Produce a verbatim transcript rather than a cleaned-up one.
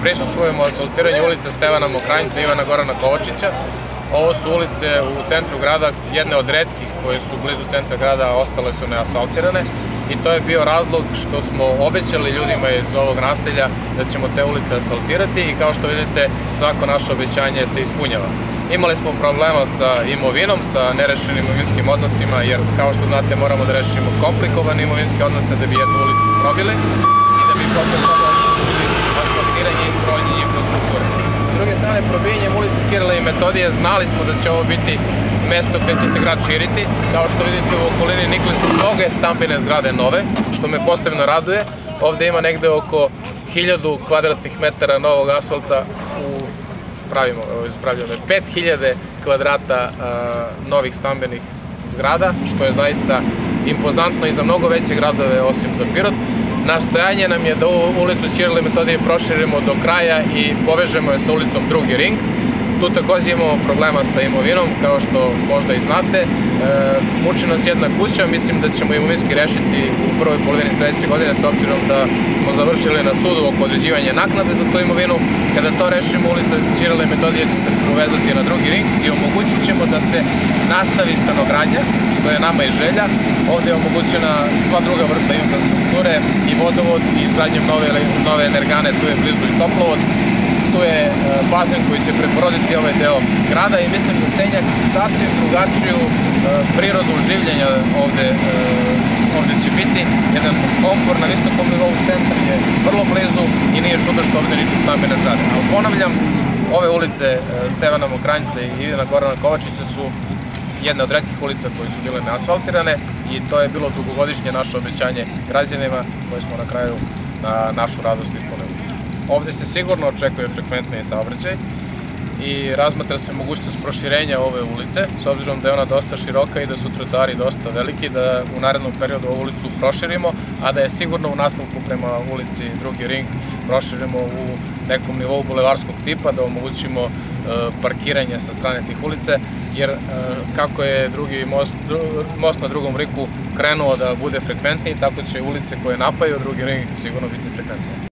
prisustvujemo asfaltiranju ulice Stevana Mokranjca i Ivana Gorana Kovačića. Ovo su ulice u centru grada, jedne od retkih koje su blizu centra grada, ostale su neasfaltirane. I to je bio razlog što smo obećali ljudima iz ovog naselja da ćemo te ulice asfaltirati i kao što vidite svako naše obećanje se ispunjava. Imali smo problema sa imovinom, sa nerešenim imovinskim odnosima, jer kao što znate moramo da rešimo komplikovane imovinske odnose da bi jednu ulicu probili i da bi posle toga omogućili asfaltiranje i sprovođenje infrastrukture. S druge strane, probijanjem ulice Ćirila i Metodije znali smo da će ovo biti mesto gde će se grad širiti. Kao što vidite, u okolini nikli su mnoge stambene zgrade nove, što me posebno raduje. Ovde ima negde oko hiljadu kvadratnih metara novog asfalta u pravimo, ispravljamo, pet hiljada kvadrata novih stambenih zgrada, što je zaista impozantno i za mnogo veće gradove osim za Pirot. Nastojanje nam je da ovu ulicu Ćirila i Metodije proširimo do kraja i povežemo je sa ulicom Drugi ring. Tu takođe imamo problema sa imovinom, kao što možda i znate. Muči nas jedna kuća, mislim da ćemo imovinski rešiti u prvoj polovini sledeće godine, s obzirom da smo završili na sudu oko određivanja naknade za tu imovinu. Kada to rešimo, ulica Ćirila i Metodije će se povezati na Drugi ring i omogućit ćemo da se nastavi stanogradnja, što je nama i želja. Ovde je omogućena sva druga vrsta infrastrukture, i vodovod, i izgradnjom nove energane, tu je blizu i toplovod. Tu je bazen koji će preporoditi ovaj deo grada i mislim da Senjak sasvim drugačiju prirodu življenja ovde će biti. Jedan komfor na visokom nivou, centar je vrlo blizu i nije čudo što ovde niču stambene zgrade. Ali ponavljam, ove ulice Stevana Mokranjca i Ivana Gorana Kovačića su jedne od retkih ulica koje su bile neasfaltirane i to je bilo dugogodišnje naše obećanje građanima koje smo na kraju na našu radost ispunili. Ovde se sigurno očekuje frekventniji saobraćaj i razmatra se mogućnost proširenja ove ulice, s obzirom da je ona dosta široka i da su trotoari dosta veliki, da u narednom periodu ovu ulicu proširimo, a da je sigurno u nastavku prema ulici Drugi ring proširimo u nekom nivou bulevarskog tipa, da omogućimo parkiranje sa strane tih ulice, jer kako je drugi most, most na Drugom ringu krenuo da bude frekventniji, tako će ulice koje napaju Drugi ring sigurno biti frekventnije.